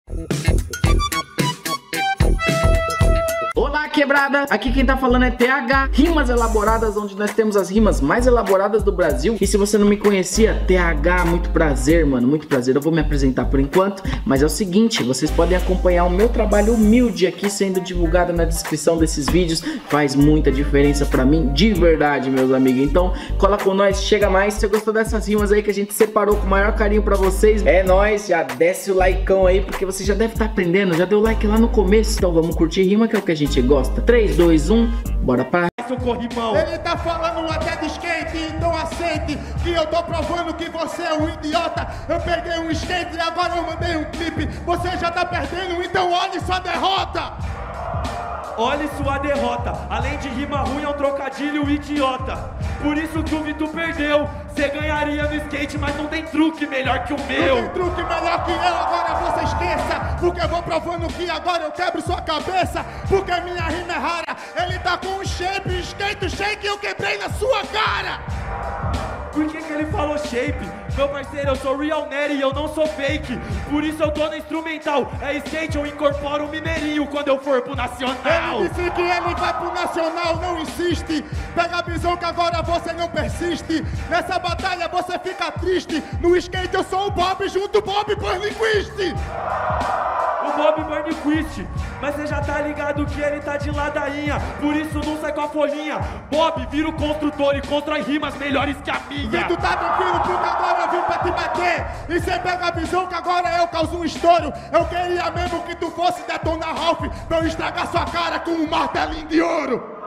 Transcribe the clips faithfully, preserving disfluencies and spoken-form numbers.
Olá, quebrada! Aqui quem tá falando é T H, Rimas Elaboradas, onde nós temos as rimas mais elaboradas do Brasil. E se você não me conhecia, T H, muito prazer, mano, muito prazer. Eu vou me apresentar por enquanto, mas é o seguinte, vocês podem acompanhar o meu trabalho humilde aqui sendo divulgado na descrição desses vídeos. Faz muita diferença pra mim, de verdade, meus amigos. Então, cola com nós, chega mais. Se você gostou dessas rimas aí que a gente separou com o maior carinho pra vocês, é nóis, já desce o likeão aí, porque você já deve estar aprendendo, já deu like lá no começo. Então vamos curtir rima, que é o que a gente gosta. três, dois, um, bora pra... Ele tá falando até de skate, então aceite que eu tô provando que você é um idiota. Eu peguei um skate e agora eu mandei um clipe. Você já tá perdendo, então olhe sua derrota. Olhe sua derrota, além de rima ruim é um trocadilho idiota. Por isso que o Vitor perdeu. Você ganharia no skate, mas não tem truque melhor que o meu. Não tem truque melhor que eu, agora você esqueça. Porque eu vou provando que agora eu quebro sua cabeça. Porque minha rima é rara. Ele tá com um shape, um skate, um shake e eu quebrei na sua cara. Por que que ele falou shape? Meu parceiro, eu sou real Nery e eu não sou fake. Por isso eu tô no instrumental. É skate, eu incorporo o mineirinho quando eu for pro nacional. Ele disse que ele vai pro nacional, não insiste. Pega a visão que agora você não persiste. Nessa batalha você fica triste. No skate eu sou o Bob junto Bob Burnquist. O Bob Burnquist. Mas você já tá ligado que ele tá de ladainha. Por isso não sai com a folhinha. Bob vira o construtor e constrói rimas melhores que a minha. E tu tá tranquilo porque agora eu vim pra te bater. E cê pega a visão que agora eu causo um estouro. Eu queria mesmo que tu fosse detonar Ralph pra eu estragar sua cara com um martelinho de ouro.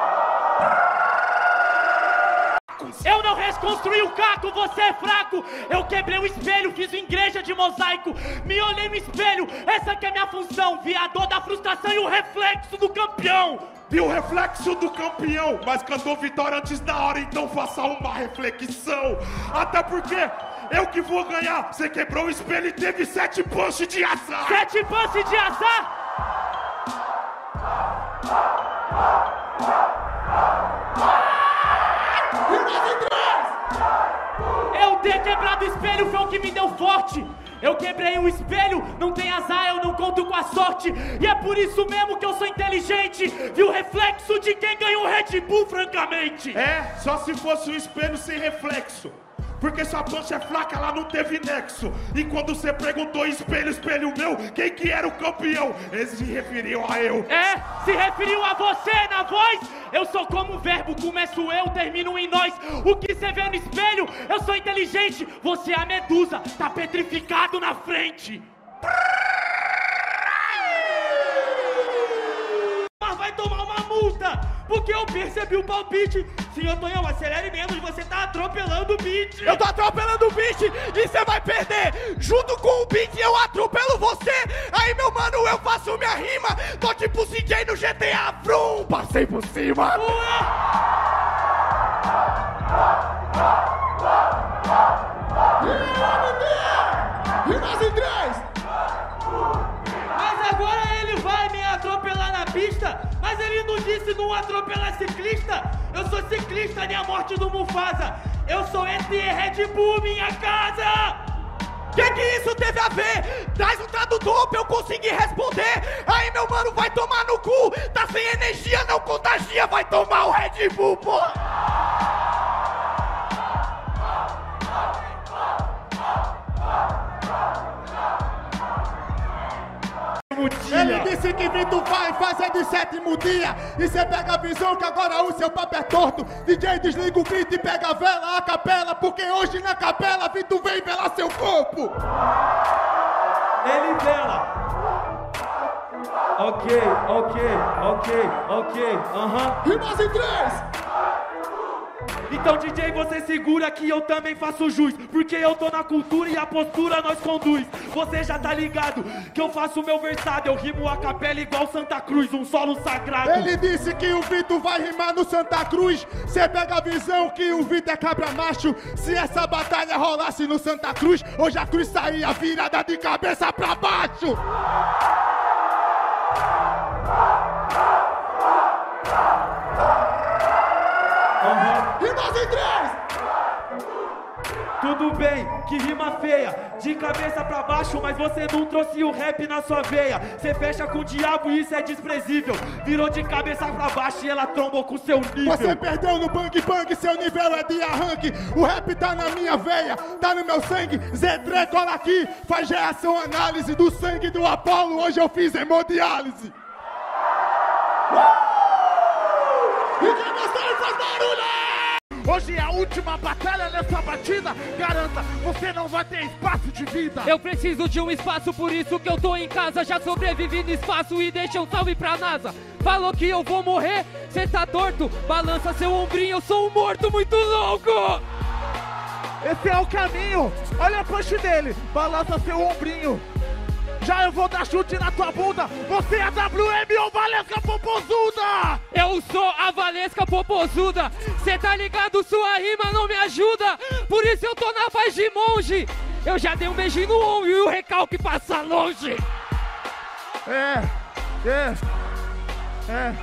Eu não reconstruí o caco, você é fraco. Eu quebrei o espelho, fiz uma igreja de mosaico. Me olhei no espelho, essa que é minha função. Vi a dor da frustração e o reflexo do campeão. Vi o reflexo do campeão, mas cantou vitória antes da hora, então faça uma reflexão. Até porque eu que vou ganhar. Você quebrou o espelho e teve sete punch de azar. Sete punch de azar? Eu ter quebrado o espelho foi o que me deu forte. Eu quebrei o espelho, não tem azar, eu não conto com a sorte. E é por isso mesmo que eu sou inteligente. Vi o reflexo de quem ganhou o Red Bull, francamente. É, só se fosse um espelho sem reflexo. Porque sua pancha é fraca, ela não teve nexo. E quando você perguntou espelho, espelho meu, quem que era o campeão? Ele se referiu a eu. É, se referiu a você na voz. Eu sou como o verbo, começo eu, termino em nós. O que você vê no espelho, eu sou inteligente. Você é a medusa, tá petrificado na frente. Mas vai tomar uma multa, porque eu percebi o palpite. Senhor Tonhão, acelere menos, você tá atropelando o beat. Eu tô atropelando o beat e você vai perder. Junto com o beat eu atropelo você. Aí, meu mano, eu faço minha rima. Tô tipo C J no G T A Vroom. Passei por cima. Rimas em três. Mas agora ele vai me atropelar na pista. Mas ele não disse não atropelar ciclista. Eu sou ciclista, nem a morte do Mufasa. Eu sou E T Red Bull, minha casa. Que que isso teve a ver? Traz um tradutor pra eu conseguir responder. Aí, meu mano, vai tomar no cu. Tá sem energia, não contagia. Vai tomar o Red Bull, porra. Ele disse que Vitor vai fazer de sétimo dia. E cê pega a visão que agora o seu papo é torto. D J desliga o grito e pega a vela, a capela. Porque hoje na capela Vitor vem velar seu corpo. Ele vela. Ok, ok, ok, ok, aham. Rimas em três. Então, D J, você segura que eu também faço jus. Porque eu tô na cultura e a postura nós conduz. Você já tá ligado que eu faço o meu versado. Eu rimo a capela igual Santa Cruz, um solo sagrado. Ele disse que o Vitor vai rimar no Santa Cruz. Cê pega a visão que o Vitor é cabra macho. Se essa batalha rolasse no Santa Cruz, hoje a cruz saía virada de cabeça pra baixo. Rimas em três. Tudo bem, que rima feia, de cabeça pra baixo, mas você não trouxe o rap na sua veia. Você fecha com o diabo e isso é desprezível. Virou de cabeça pra baixo e ela trombou com seu nível. Você perdeu no bang bang, seu nível é de arranque. O rap tá na minha veia, tá no meu sangue. Zé Dre cola aqui, faz reação, análise do sangue do Apolo. Hoje eu fiz hemodiálise. Uh! E quem gostou faz barulho! Hoje é a última batalha nessa batida. Garanta, você não vai ter espaço de vida. Eu preciso de um espaço, por isso que eu tô em casa. Já sobrevivi no espaço e deixa um salve pra NASA. Falou que eu vou morrer, cê tá torto. Balança seu ombrinho, eu sou um morto muito louco. Esse é o caminho, olha a punch dele. Balança seu ombrinho. Já eu vou dar chute na tua bunda. Você é a W M ou Valesca Popozuda? Eu sou a Valesca Popozuda. Cê tá ligado, sua rima não me ajuda. Por isso eu tô na paz de monge. Eu já dei um beijinho no ombro e o recalque passa longe. É, é, é.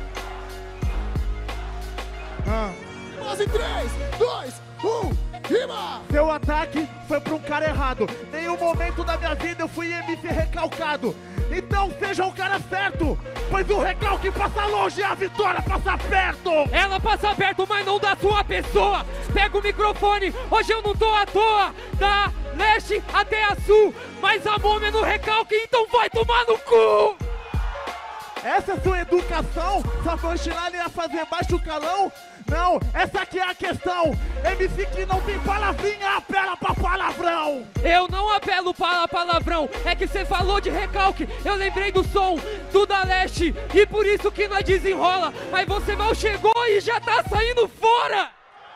Ah. Em três, dois, um, rima! Seu ataque foi pra um cara errado. Nenhum momento da minha vida eu fui M C recalcado. Então seja o cara certo, pois o recalque passa longe e a vitória passa perto. Ela passa perto, mas não da sua pessoa. Pega o microfone, hoje eu não tô à toa. Da leste até a sul, mas a mômia no recalque, então vai tomar no cu. Essa é sua educação? Sua punchline ia fazer baixo calão? Não, essa aqui é a questão. M C que não tem palavrinha apela pra palavrão. Eu não apelo para palavrão. É que cê falou de recalque, eu lembrei do som do da leste. E por isso que nós desenrola. Mas você mal chegou e já tá saindo fora.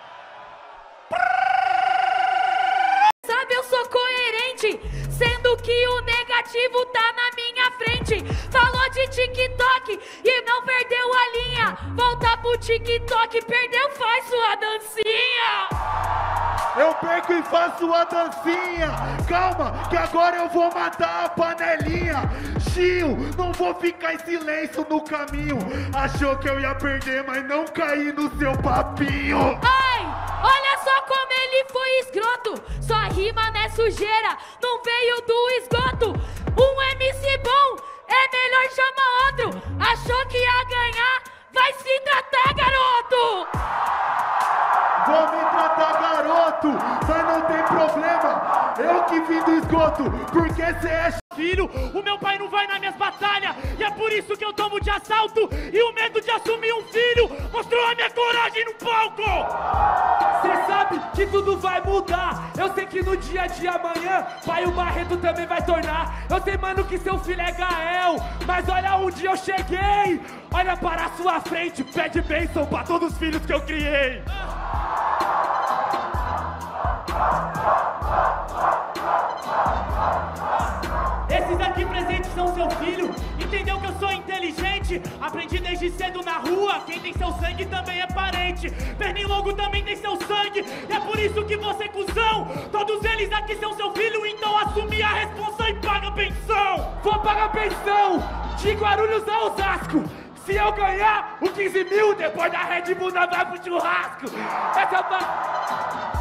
Sabe, eu sou coerente, sendo que o negativo tá na minha frente. Falou de TikTok e não perdeu a linha. Volta pro TikTok, perdeu, faz sua dancinha. Eu perco e faço a dancinha. Calma, que agora eu vou matar a panelinha. Gil, não vou ficar em silêncio no caminho. Achou que eu ia perder, mas não caí no seu papinho. Ai, olha só como ele foi escroto. Sua rima não é sujeira, não veio do esgoto. Um M C bom, é melhor chamar outro. Achou que ia ganhar, vai se tratar, garoto. Vou me tratar, garoto, mas não tem problema. Eu que vim do esgoto, porque cê é filho. O meu pai não vai nas minhas batalhas e é por isso que eu tomo de assalto. E o medo de assumir um filho mostrou a minha coragem no palco. Cê sabe que tudo vai mudar. Eu sei que no dia de amanhã pai o Barreto também vai tornar. Eu sei, mano, que seu filho é Gael, mas olha onde eu cheguei. Olha para a sua frente, pede bênção pra todos os filhos que eu criei. Esses aqui presentes são seu filho. Entendeu que eu sou inteligente? Aprendi desde cedo na rua. Quem tem seu sangue também é parente. Pernilongo também tem seu sangue. E é por isso que você, cuzão, todos eles aqui são seu filho. Então assumi a responsa e paga pensão. Vou pagar pensão de Guarulhos a Osasco. Se eu ganhar o quinze mil, depois da Red Bull nós vai pro churrasco. Essa pa...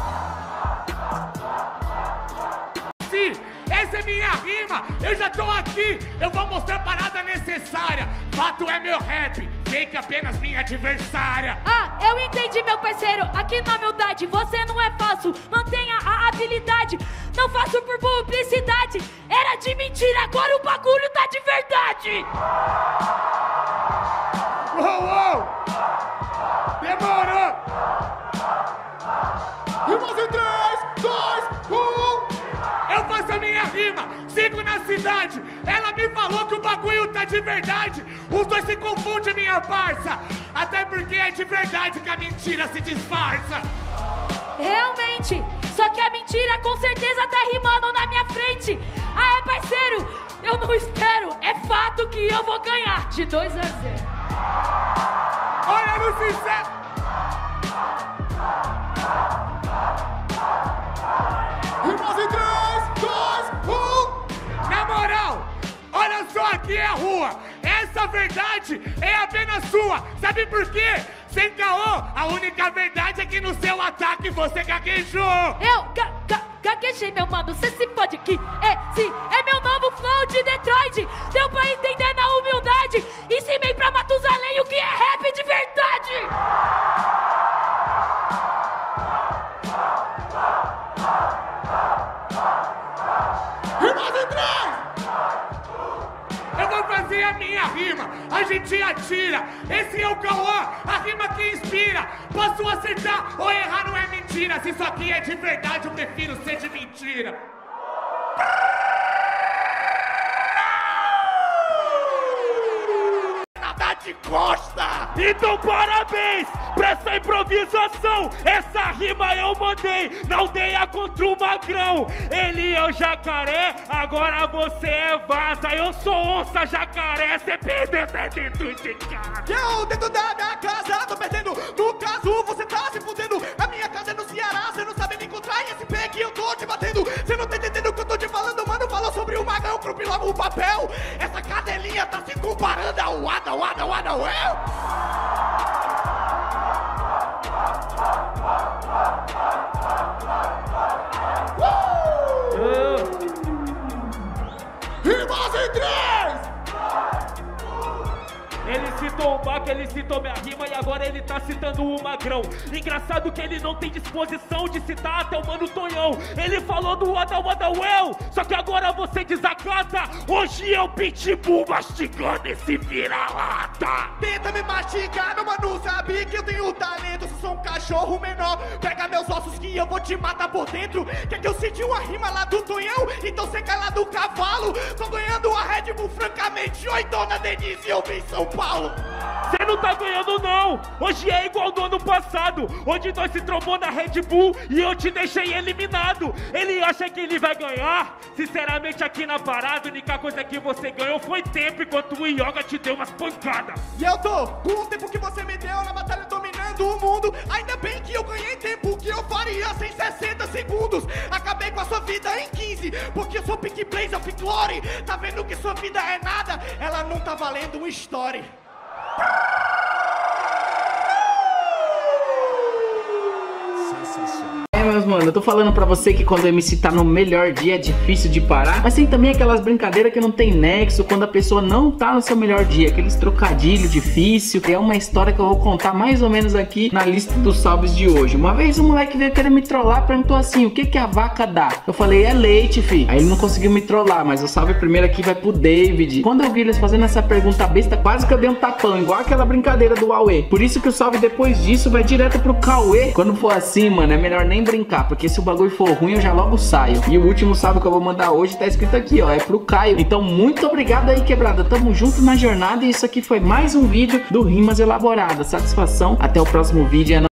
Sim, essa é minha rima, eu já tô aqui, eu vou mostrar a parada necessária. Fato é meu rap, fake apenas minha adversária. Ah, eu entendi, meu parceiro, aqui na humildade você não é falso, mantenha a habilidade. Não faço por publicidade, era de mentira, agora o bagulho tá de verdade. Uou, uou! Demorou! Rimas em três, dois, um... Eu faço a minha rima, sigo na cidade. Ela me falou que o bagulho tá de verdade. Os dois se confundem, minha parça. Até porque é de verdade que a mentira se disfarça. Realmente, só que a mentira com certeza tá rimando na minha frente. Ah, é parceiro, eu não espero, é fato que eu vou ganhar de dois a zero. Olha no sincero. Rimas em três, dois, um... Na moral, olha só, aqui é a rua. Essa verdade é apenas sua. Sabe por quê? sem caô. A única verdade é que no seu ataque você gaguejou. Eu ga ga gaguejei, meu mano, cê se pode que esse é meu novo flow de Detroit. Deu pra entender na humildade. Ensinei pra Matusalém o que é rap de verdade. Rimas em três! Eu vou fazer a minha rima, a gente atira. Esse é o Cauã, a rima que inspira. Posso acertar ou errar, não é mentira. Se isso aqui é de verdade, eu prefiro ser de mentira. Nada de costa! Então parabéns pra essa improvisação. Essa rima eu mandei na aldeia contra o magrão. Ele é o jacaré, agora você é vaza. Eu sou onça, jacaré, cê perdeu até dentro de casa. Eu dentro da minha casa tô perdendo. No caso você tá se fudendo. A minha casa é no Ceará, cê não sabe me encontrar. E esse pé que eu tô te batendo, cê não tá entendendo o que eu tô te falando. Mano, falou sobre o magrão, crupi logo o papel. Essa cadelinha tá se comparando ao Ada, Ada, Ada, Well. Rimas em três! Ele citou o Baca, ele citou minha rima e agora ele tá citando o magrão. Engraçado que ele não tem disposição de citar até o Mano Tonhão. Ele falou do Ada Ada Well, só que agora você desacata. Hoje é o Pitbull mastigando esse vira-lata. Tenta me mastigar, meu mano, sabe que eu tenho talento. Se sou um cachorro menor, pega meus ossos que eu vou te matar por dentro. Quer que eu cite uma rima lá do Tonhão? Então você cai lá do cavalo. Tô ganhando a Red Bull francamente. Oi, dona Denise, eu vim em São Paulo. Você não tá ganhando não, hoje é igual do ano passado, onde nós se trombou na Red Bull e eu te deixei eliminado. Ele acha que ele vai ganhar? Sinceramente aqui na parada, a única coisa que você ganhou foi tempo, enquanto o Yoga te deu umas pancadas. E eu tô com o tempo que você me deu na batalha dominando o mundo. Ainda bem que eu ganhei tempo, que eu faria sem sessenta segundos. Acabei com a sua vida em quinze, porque eu sou Pick Blaze of Glory. Tá vendo que sua vida é nada? Ela não tá valendo um story. É, meus mano, eu tô falando pra você que quando o M C tá no melhor dia é difícil de parar. Mas tem também aquelas brincadeiras que não tem nexo, quando a pessoa não tá no seu melhor dia. Aqueles trocadilhos difíceil. É uma história que eu vou contar mais ou menos aqui na lista dos salves de hoje. Uma vez o moleque veio querer me trollar, perguntou assim: o que que a vaca dá? Eu falei: é leite, fi. Aí ele não conseguiu me trollar, mas o salve primeiro aqui vai pro David. Quando eu vi eles fazendo essa pergunta besta, quase que eu dei um tapão, igual aquela brincadeira do Huawei. Por isso que o salve depois disso vai direto pro Cauê. Quando for assim, mano, é melhor nem brincar, porque se o bagulho for ruim eu já logo saio. E o último salve que eu vou mandar hoje tá escrito aqui, ó, é pro Caio. Então muito obrigado aí, quebrada, tamo junto na jornada. E isso aqui foi mais um vídeo do Rimas Elaboradas. Satisfação, até o próximo vídeo.